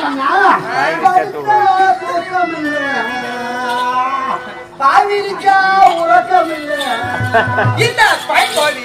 பாவிரிச்சா உறக்கம் இல்லை இந்த பயன்பாடு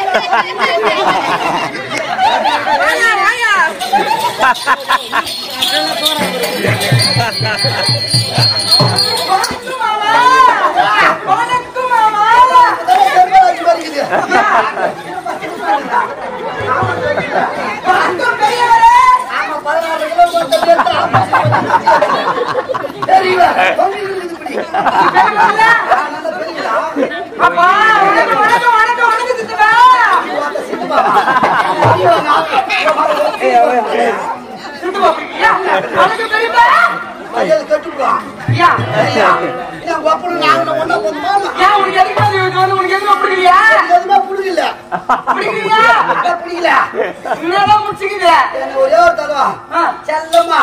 செல்லம்மா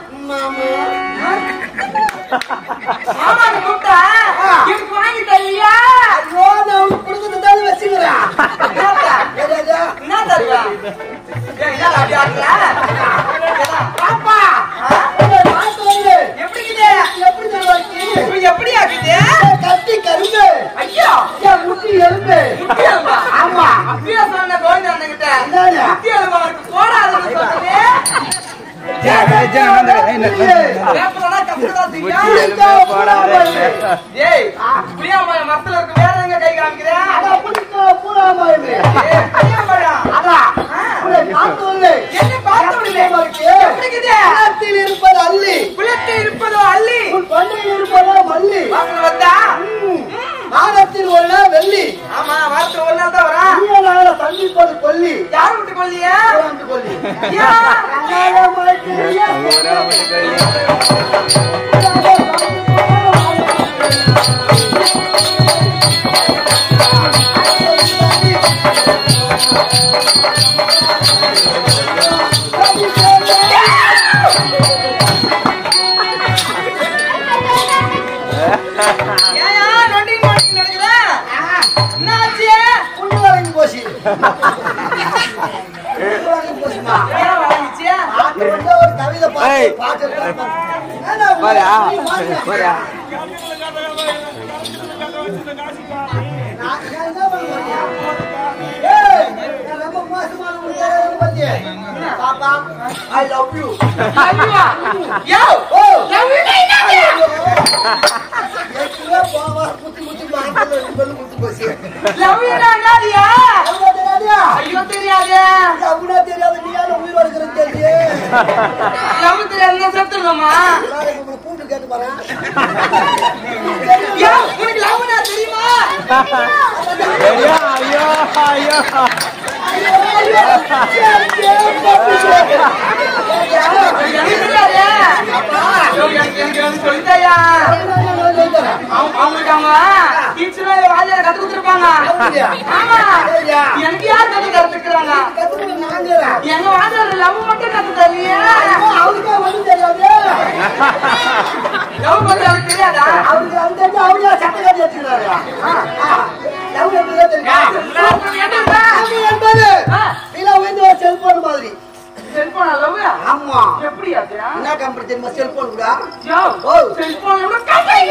வச்சுக்கிறேன் எப்படி ஆகுது கட்டி கரும்பு ஐயா முட்டி எலும்பு ஆமா அப்படியே சொன்ன கோவிந்த அண்ணகிட்ட முட்டி எலும்பு அவருக்கு போடாதுன்னு சொன்னதே மரத்துல இருக்கு வேற எங்க கை காமிக்கிறேன் இருப்பது அள்ளி குளத்தில் இருப்பதோ அள்ளி பண்ணையில் இருப்பதோ மல்லி வாரத்தில் ஒரு நாள் வெள்ளி ஆமா வாரத்தில் ஒரு நாள் தான் வரா சந்திப்பது கொல்லி யார் விட்டு கொல்லியா கொல்லி Papa, I love you. Yo, love you love you Nadia. ஐயோ தெரியாதே அப்படியே தெரியாது நீ யார உயிர் வளர்க்கறது தெரியே லவ் தெரியாதுன்னா செத்துறமா நான் கூட்டி கேட்டு பாறேன் யா உனக்கு லவ்னா தெரியுமா ஐயோ ஐயோ ஐயோ எனக்கு யார் கத்துக்கிறாங்க எங்க வாங்க லவ் மட்டும் கத்து தரலையா அவருக்கு வந்து தெரியாது லவ் பத்தி அவருக்கு தெரியாதா அவருக்கு வந்து அவரு சட்டை கட்டி வச்சிருக்காரு லவ் எப்படி தெரியுமா என்பது இல்ல வந்து ஒரு செல்போன் மாதிரி செல்போன் லவ் ஆமா எப்படி அது என்ன கம்பெனி தெரியுமா செல்போன் கூட ஓ செல்போன் கூட கம்பெனி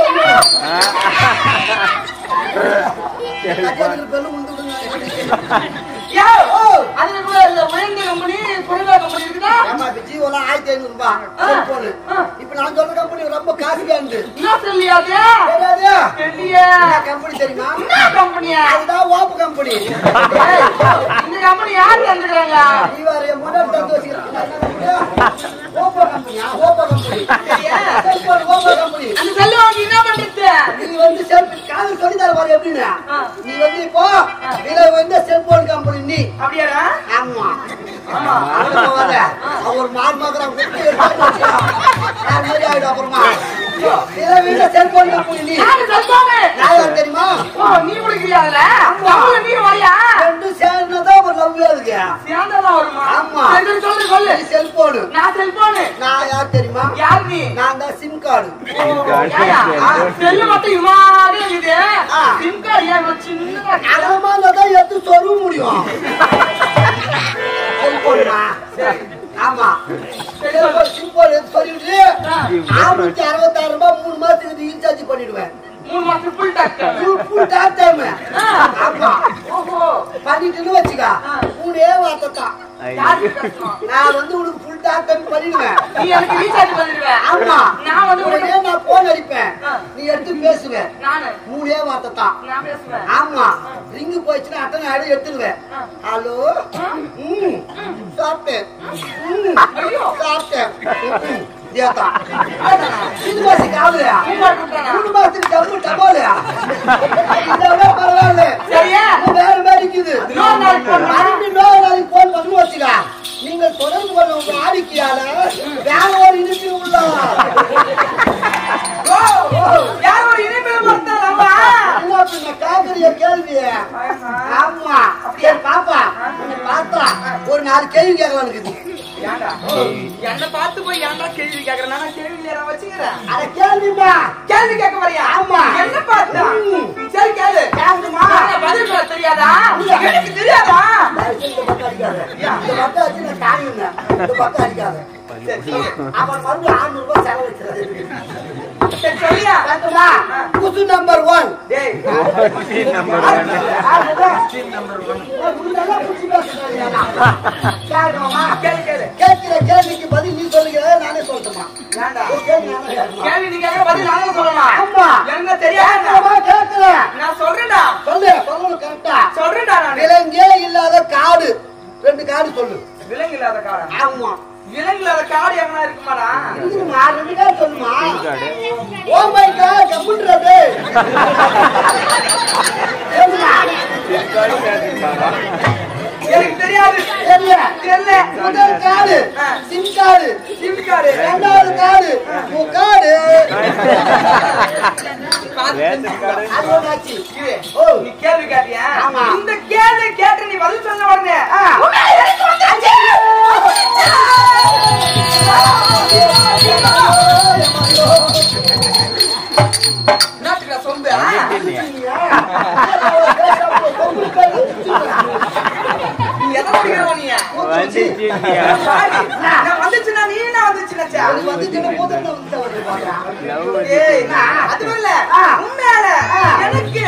கட்டதுக்கு பெல்ல முந்து யா ஓ அதுல கூட இல்ல உயர்ந்த கம்பெனி குறைந்த கம்பெனி இருக்குதா ஆமா ஜியோல 1500 ரூபாய் செல்போன் இப்போ நான் சொல்ற கம்பெனி ரொம்ப காஸ்ட்லியானது என்ன சொல்லியாதே தெரியாதே தெரியல கம்பெனி தெரியுமா என்ன கம்பெனியா அதுதான் ஓப்போ கம்பெனி இந்த கம்பெனி யார் தந்துக்கறாங்க இவரே மாடல் தந்து வச்சிருக்காங்க ஓப்போ கம்பெனியா Oppo company cellphone Oppo company அந்த செல்ல வாங்கி என்ன பண்றது நீ வந்து செல்போன் கால் சொல்லி தர பாரு எப்படினா நீ வந்து இப்போ இத வந்து செல்போன் கம்பெனி நீ அப்படியாடா ஆமா ஆமா அதுவாத அவர் மார் மகர குட்டி எடுத்து நான் மாதிரி ஆயிடு அப்புறமா இத வந்து செல்போன் கம்பெனி நீ நான் செல்போன் நான் தெரியுமா ஓ நீ குடிக்கிறியால தமிழ்ல நீ வாயா ரெண்டு சேர்ந்ததா ஒரு லவ் இருக்கு சேர்ந்ததா வருமா ஆமா சரி சொல்லு சொல்லு செல்போன் நான் செல்போன் நான் யார் தெரியுமா யார் நீ நான் தான் சிம் கார்டு செல்லு மட்டும் இமாரே இது சிம் கார்டு ஏன் சின்னதா அறமால தான் எடுத்து சொருக முடியும் செல்போன்மா ஆமா செல்போன் எடுத்து சொருகிட்டு 666 ரூபாய் 3 மாசத்துக்கு ரீசார்ஜ் பண்ணிடுவேன் 3 மாசம் ஃபுல் டாக் டைம் ஆமா ஓஹோ பண்ணி பண்ணிட்டுன்னு வச்சுக்கா மூணே வார்த்தை தான் நான் வந்து உனக்கு ஃபுல் டாக்டர் பண்ணிடுவேன் நீ எனக்கு ரீசார்ஜ் பண்ணிடுவேன் ஆமா நான் வந்து உடனே நான் போன் அடிப்பேன் நீ எடுத்து பேசுவேன் நானு மூணே வார்த்தை தான் நான் பேசுவேன் ஆமா ரிங்கு போயிடுச்சுன்னா அத்தனை ஆயிரம் எடுத்துருவேன் ஹலோ சாப்பிட்டேன் சாப்பிட்டேன் நீங்கள் தொடர்பு கொள்ள உங்க ஆடிக்கையால வேற ஒரு இனிப்பு உள்ள கேள்வி ஆமா பாப்பா பார்த்தா ஒரு 4 கேள்வி கேட்கலாம் இருக்குது என்ன பார்த்து போய் ஏன்டா கேள்வி கேக்குறேன் நான் கேள்வி நேரம் வச்சுக்கிறேன் அட கேள்விமா கேள்வி கேட்க வரியா ஆமா என்ன பார்த்தா சரி கேளு கேளுமா பதில் சொல்ல தெரியாதா எனக்கு தெரியாதா இந்த பக்கம் வச்சு நான் காணிங்க இந்த பக்கம் அடிக்காத அவன் மறுபடியும் 600 ரூபாய் செலவு வச்சுறது சரி சொல்லியா புது நம்பர் 1 டேய் கேட்கிற கேள்விக்கு பதில் நீ சொல்லுங்க நானே சொல்லட்டுமா கேள்வி நீ கேட்கிற பதில் நானே சொல்லலாம் ஆமா என்ன தெரியாது கேட்கிறேன் நான் சொல்றேன்டா சொல்லணும் கரெக்டா சொல்றேன்டா நான் விலங்கே இல்லாத காடு 2 காடு சொல்லு விலங்கு இல்லாத காடு ஆமா விலங்கு இல்லாத காடு எங்கனா இருக்குமாடா இருக்குமா 2 காடு சொல்லுமா ஓ மை காட் கம்ப்யூட்டர் எனக்கு தெரியாது தெரியல முதல் காடு சிம் காடு இரண்டாவது காடு முக்காடு நீ கேள்வி கேட்டியா இந்த கேள்வி கேட்டு நீ பதில் சொன்ன உடனே நாட்டுக்கா சொம்பு வந்துச்சுன்னா நீ என்ன வந்துச்சுன்னா உண்மையால எனக்கு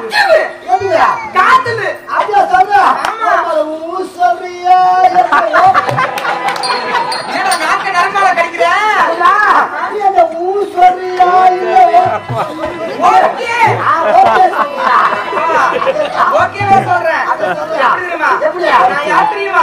காதல் அப்படியா சொல்ற சொல்றியா நாக்க நரம்பால கடிக்கிற சொல்றியா ஓகேவே சொல்றேன் நான் யார் தெரியுமா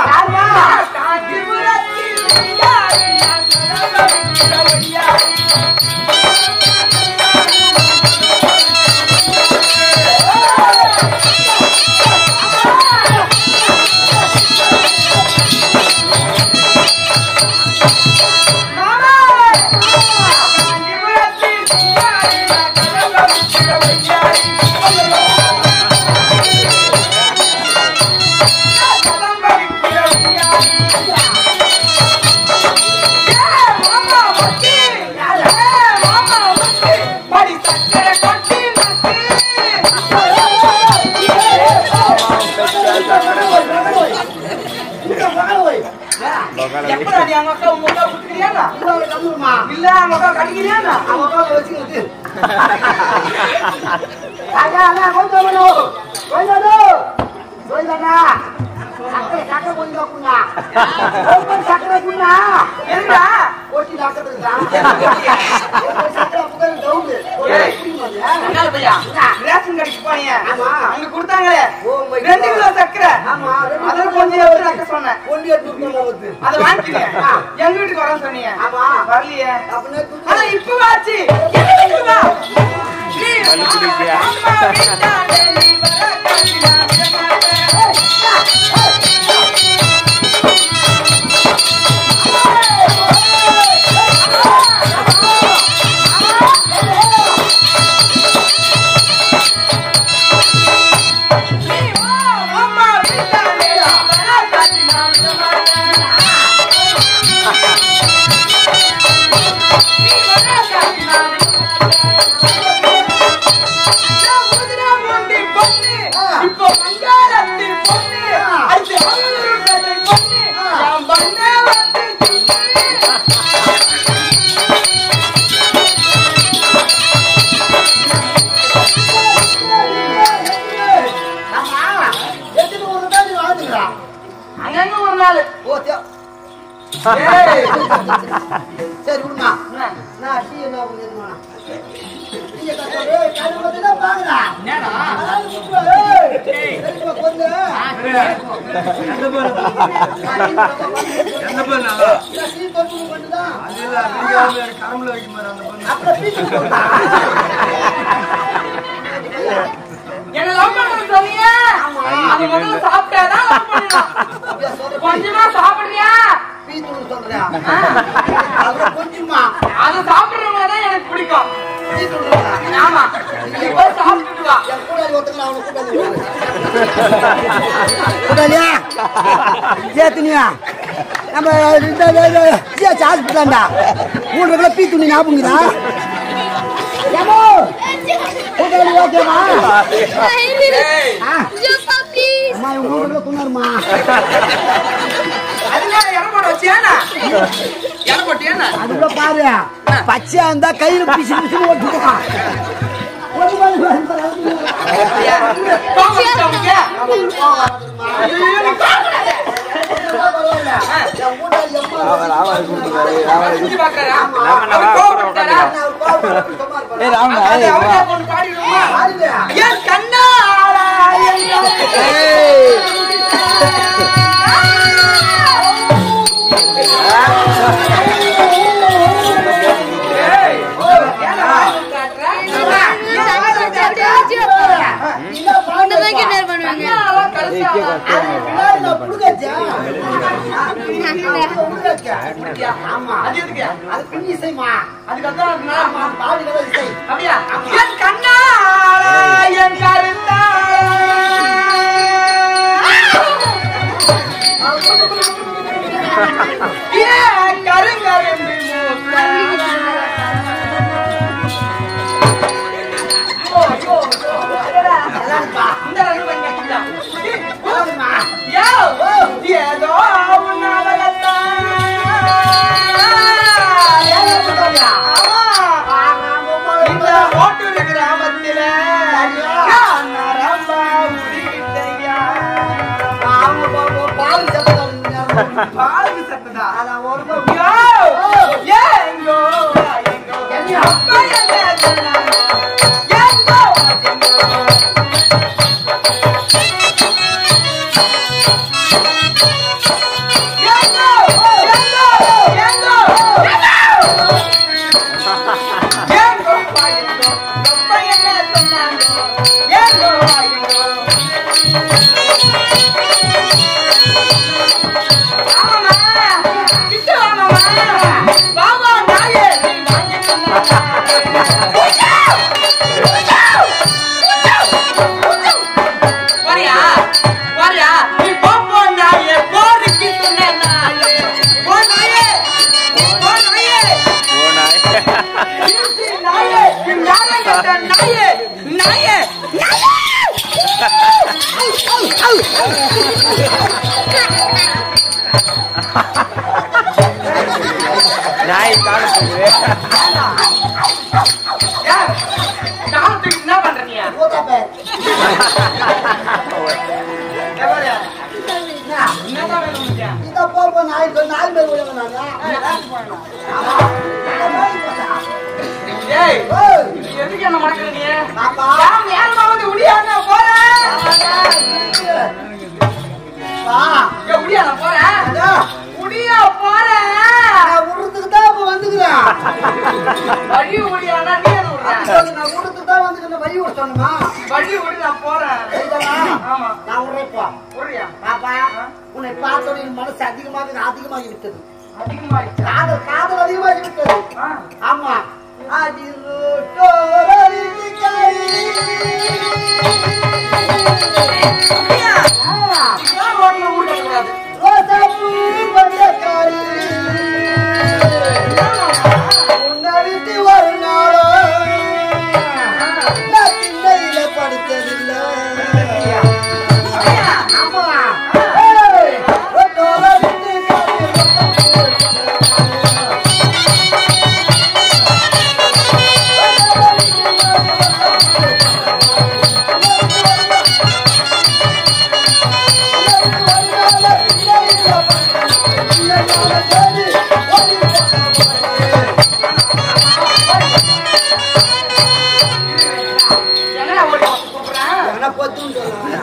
இல்ல அவங்க கடிக்கிறியா அவங்க வச்சுக்கிட்டு சக்கரை கொஞ்சம் சக்கரை குண்ணா போட்டி ரேஷன் கடைக்கு போனீங்க அங்க கொடுத்தாங்களே 2 கிலோ சக்கரை அத கொஞ்சம் சொன்னேன் அதை வாங்கிக்கீங்க எங்க வீட்டுக்கு வர சொன்னீங்க வரலையே ஆனா இப்ப வாச்சு இப்போ நாள். சரி விடுமா. நான் டீ என்ன பண்ணுமா? டீ கட்டவே கடுமதி தான் வாங்குடா. என்னடா? ஏய் கொஞ்சம். எந்த போற? எந்த போறனா? டீ கொண்டு வந்துடா. இல்ல அப்படியே கரம்பல வைக்க மாட்டேன் அந்த பொண்ணு. அப்புறம் பீச்சு போடா. என்ன லவ் பண்ண சொல்லியே? ஆமா. அது முதல்ல சாப்பிட்டாதான் லவ் பண்ணணும். கொஞ்சமா சாப்பிடுறியா? பீச்சு சொல்றியா? அது கொஞ்சமா. அது சாப்பிடுறவங்க தான் எனக்கு பிடிக்கும். பீச்சு சொல்றா. ஆமா. நீ போய் சாப்பிட்டு வா. என் கூட ஒருத்தங்க அவன கூப்பிடு. கூடலியா? சேத்துனியா? நம்ம இந்த சார்ஜ் பண்ணடா. ஊர்ல பீச்சு நீ ஞாபகம்டா. ஏமோ கூடலி ஓகேமா? ஜோப்பா ப்ளீஸ். அம்மா ஊர்ல குனர்மா. அதனால எறப்பட வச்சியானா? எறப்பட்டியானா? அதுல பாரு. பச்சையா இருந்தா கையில பிசி பிசி ஓட்டுமா. ஒரு மாதிரி வந்து போங்க.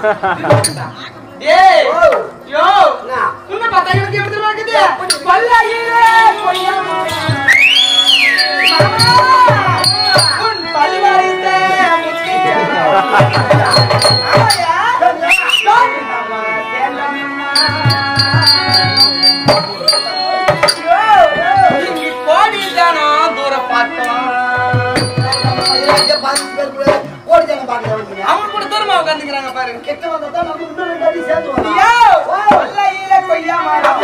டேய் யோ உன்னை பார்த்தா எனக்கு எப்படி இருக்குது பல்லாயிரே கொய்யா உன் பல்லாயிரே ஆயா கோடிதானா தூர பார்த்தோம் அவங்க கூட தூரமா உட்காந்துக்கிறாங்க பாருங்க கெட்ட வந்தா நம்ம இன்னும் ரெண்டு அடி சேர்த்து வரலாம் கொய்யா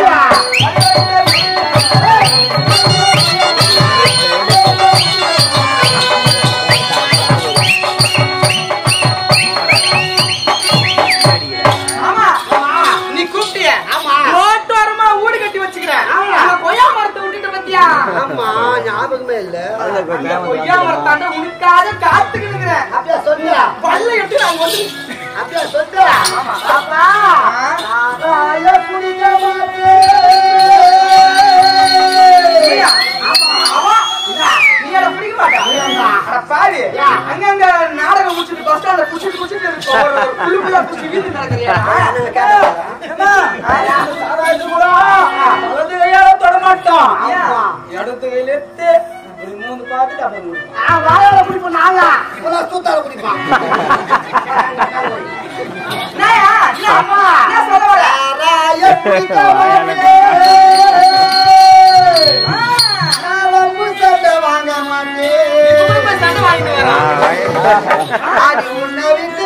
ஆமா நீ கூப்பிட்டிய ரோட்டோரமா ஊடு கட்டி வச்சுக்கிறேன் கொய்யா மரத்தை விட்டுட்டு பத்தியா ஆமா ஞாபகமே இல்ல கொய்யா மரத்தாண்ட உனக்காக காத்துக்கிட்டு அப்படியே சொன்னா பல்ல எட்டு நாங்க வந்து அப்படியே சொன்னா பாப்பா நாராய குடிக்க மாட்டேன் நீ அத பிடிக்க மாட்டா பாரு அங்கங்க நாடகம் முடிச்சுட்டு பஸ் ஸ்டாண்ட்ல குச்சிட்டு இருக்கும் குழுக்குள்ள குச்சி வீட்டு நடக்கறியா வலது கையால தொட மாட்டோம் இடது கையில எடுத்து மூணு பார்த்துட்டு அப்புறம் வாழை குடிப்போம் நாங்க இப்பெல்லாம் சூத்தால குடிப்பான் சொல்ல வர நாராய குடிக்க மாட்டேன் வாங்க மாட்டேன் சண்டை வாங்கிட்டு வரேன் அது உன்னை விட்டு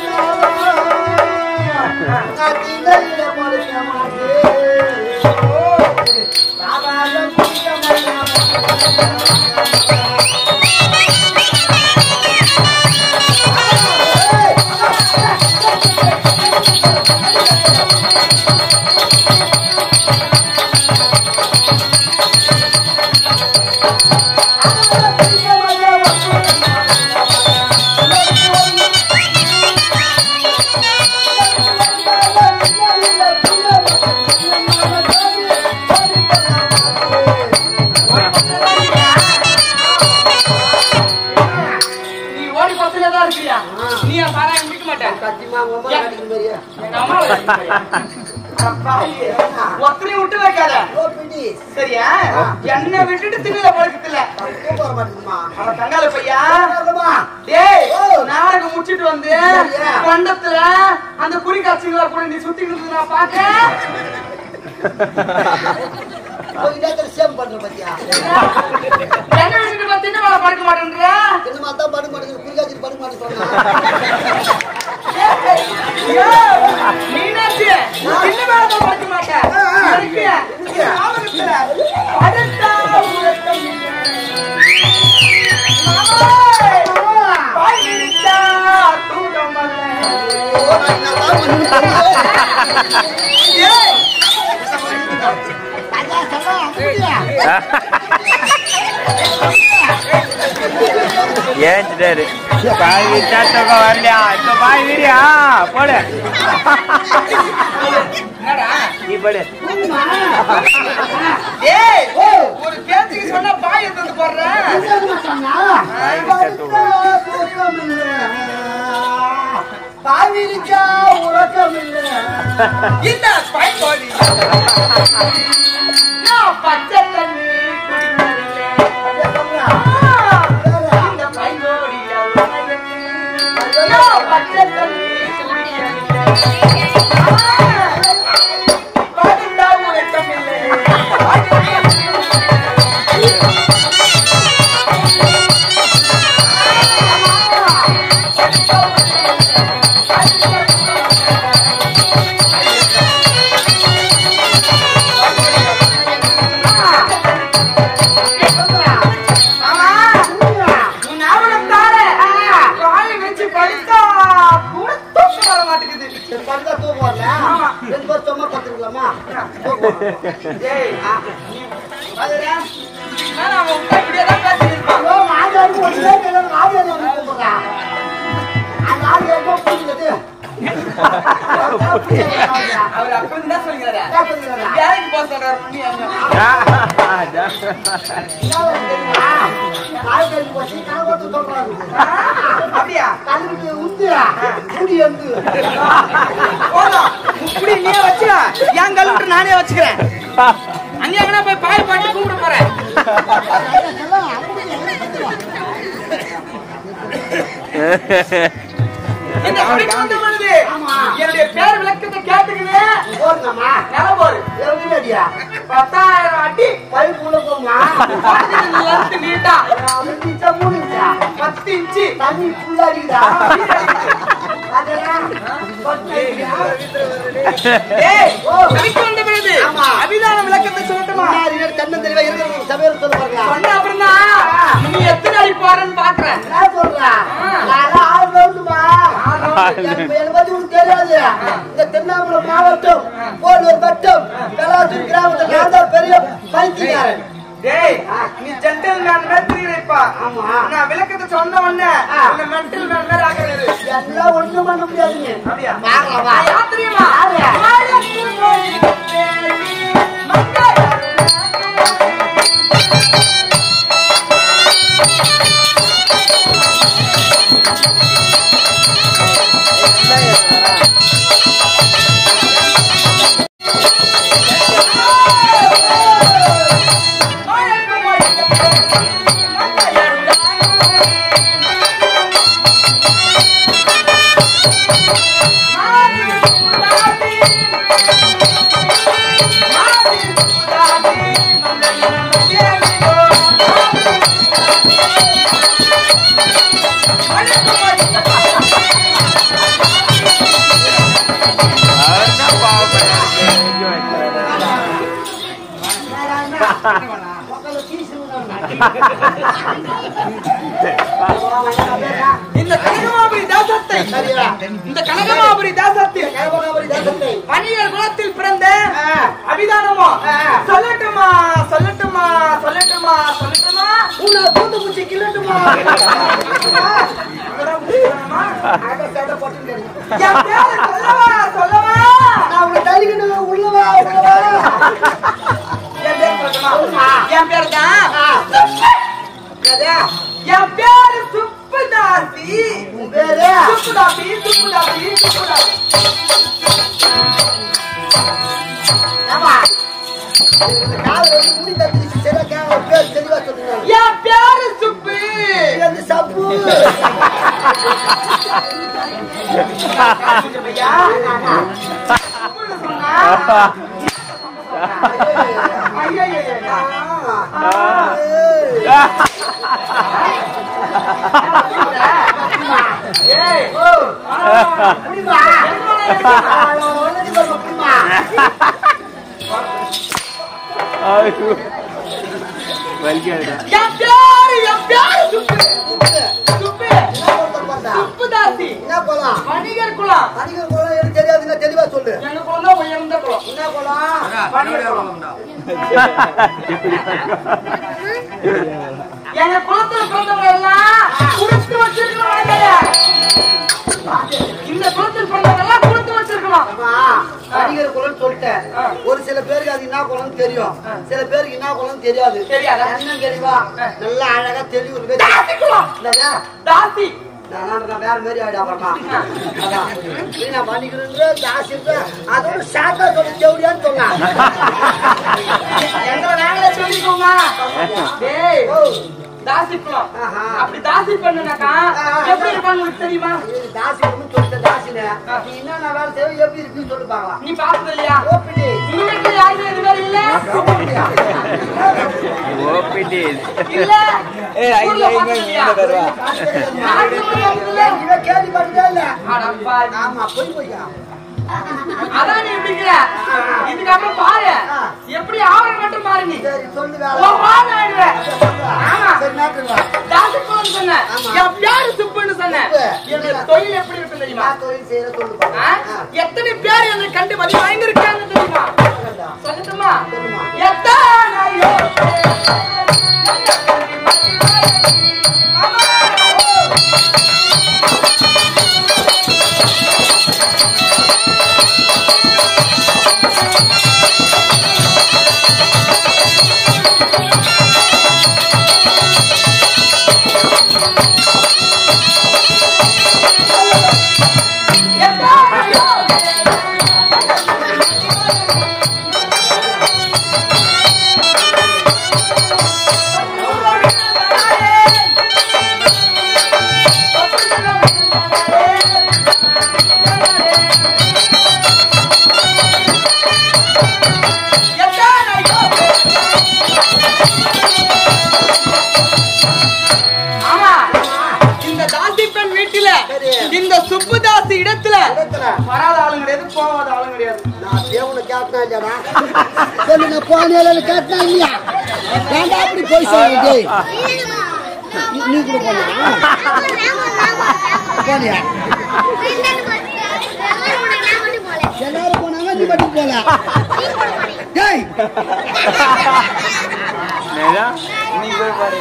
வருகையில படுக்க மாட்டேன் ஒத்தனையும் விட்டு வைக்காத சரியா என்ன விட்டுட்டு திண்ணுல பழக்கத்துல அவன் தங்கால பையா டேய் நாடகம் முடிச்சிட்டு வந்து பண்டத்துல அந்த குறி காட்சிகள கூட நீ சுத்தி இருந்து நான் பாக்கேன் பண்ற பத்தியா என்ன விட்டுட்டு வந்து திண்ணுல படுக்க மாட்டேன்ற என்ன தான் படுக்க மாட்டேங்குது குறிகாட்சி படுக்க மாட்டேன் மீனாட்சி சின்ன மேல படுக்க மாட்டேன் ஏன் பாய் விட்டா வரலையா இப்ப பாய் வீரியா போடு நீ போடு ஒரு பேச்சுக்கு சொன்னா பாய் எடுத்து போடுறேன் பாவிரிச்சா உறக்கம் இல்லை இந்த பாய் கோடி பச்சை தண்ணி இந்த பாய் கோடி பச்சை தண்ணி காய் கழுவி போச்சு கலவத்து சொல்றாரு அப்படியா கழுவிட்டு உந்தியா முடி வந்து போதும் இப்படி நீயே வச்சு என் கழுவிட்டு நானே வச்சுக்கிறேன் அங்கே எங்கன்னா போய் பாய் பாட்டி கூப்பிட போறேன் இந்த கடைக்கு வந்த பொழுது என்னுடைய பேர் விளக்கத்தை கேட்டுக்குது போடுங்கம்மா நில போரு 20 அடியா 10,000 அடி பைப் உள்ள போமா நீட்டா 3 இன்ச்சா 10 இன்ச்சு தண்ணி ஃபுல்லா அடிக்குதா அதெல்லாம் ஏய் கடைக்கு வந்த பொழுது அபிதான விளக்கத்தை சொல்லட்டுமா தன்னந்தெளிவா இருக்கிற சபையில சொல்ல பாருங்க சொன்ன அப்புறம்னா நீ எத்தனை அடி போறன்னு பாக்குறேன் நான் சொல்றேன் நான் 6 ரவுண்டுமா எனக்கு பத்தி உனக்கு தெரியாது இந்த திருவண்ணாமலை மாவட்டம் போலூர் வட்டம் கலாத்தூர் கிராமத்தில் நான் தான் பெரிய பைத்தியக்காரன் டேய் நீ ஜென்டில்மேன் மாதிரி இருப்பா ஆமா நான் விளக்கத்தை சொன்ன உடனே இந்த மென்டல் மேன் மாதிரி ஆகிறது எல்லாம் ஒண்ணும் பண்ண முடியாதுங்க அப்படியா வாங்கலாம் யார் தெரியுமா இந்த கனகமாபுரி தேசத்தை இந்த கனகமாபுரி தேசத்தில் வணிகர் குலத்தில் பிறந்த அபிதானமோ சொல்லட்டுமா சொல்லட்டுமா சொல்லட்டுமா சொல்லட்டுமா உன்னை தூத்து பூச்சி கிள்ளட்டுமா என் பேரை சொல்லவா சொல்லவா நான் உன்னை தள்ளிக்கிட்டு உள்ளவா உள்ளவா என் பேர் சொல்லட்டுமா என் பேர் தான் அதே என் பேரு சுப்புதாசி உன் பேரு சுப்புதாசி சுப்புதாசி சுப்புதாசி ஆமா இந்த கால முடி தப்பிச்சு சரியா கேட்க பேர் தெளிவா சொல்லுங்க என் பேரு சுப்பு இது சப்பு ஐயா சுப்புதாசி வணிகர் குலம் எனக்கு தெரியாதுன்னா தெளிவா சொல்லு எங்க குலம் உயர்ந்த குலம் என்ன குலம் வணிகர் குலம் எங்க குலத்துல பிறந்தவங்க எல்லாம் குடுத்து வச்சிருக்கணும் இந்த குலத்தில் பிறந்தவங்க எல்லாம் குடுத்து வச்சிருக்கணும் வணிகர் குலம் சொல்லிட்டேன் ஒரு சில பேருக்கு அது என்ன குலம் தெரியும் சில பேருக்கு என்ன குலம் தெரியாது தெரியாதா? என்ன தெளிவா நல்லா அழகா தெளிவு தாசி குலம் தாசி நான் வேற மாதிரி ஆயிடு அப்புறமா நான் பண்ணிக்கிறேன் ஜாஸ்தி அதோட ஷார்ட்டா சொல்லி ஜவுடியான்னு சொன்னான் எங்களை நாங்களே சொல்லிக்கோங்க டேய் தாசி குலம் அப்படி தாசி பண்ணுனாக்கா எப்படி இருப்பாங்க உங்களுக்கு தெரியுமா தாசி சொல்லிட்ட தாசின நீ என்ன வேலை செய்ய எப்படி இருக்குன்னு சொல்லி பார்க்கலாம் நீ பார்த்தது இல்லையா ஓபிடி உங்க வீட்டுல யாருமே இது மாதிரி இல்ல இல்ல கேள்விப்பட்டதே இல்ல அடப்பா ஆமா போய் அதான் நீ இப்படிங்கிற இதுக்கப்புறம் பாரு எப்படி ஆவரம் மட்டும் பாரு நீ சரி சொல்லு ஆமா சரி நாட்டுவா தாசி குலம் சொன்ன என் பேரு சுப்புன்னு சொன்னேன் என்னோட தொழில் எப்படி இருக்கு தெரியுமா தொழில் செய்யற சொல்லு எத்தனை பேர் என்னை கண்டு மதி வாங்கியிருக்காங்க தெரியுமா சொல்லட்டுமா சொல்லுமா எத்தனையோ இந்த சுப்புதாஸ் இடத்துல வராத ஆளுங்க கிடையாது, போகாத ஆளுங்க கிடையாது. நான் தேவனை கேட்டா இல்லையாடா? சொல்லு, நான் போனேன் கேட்டா இல்லையா? ஏன்டா அப்படி போய் சொல்லுங்க? நீ கூட போனியா? போனியா? எல்லாரும் போனாங்க, நீ மட்டும் போல. டேய், நீ போய் பாரு.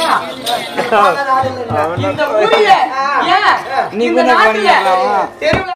இந்த ஊரில் ஏன் நீ இந்த கூட நாட்டுல போனீங்களா? தெருவுல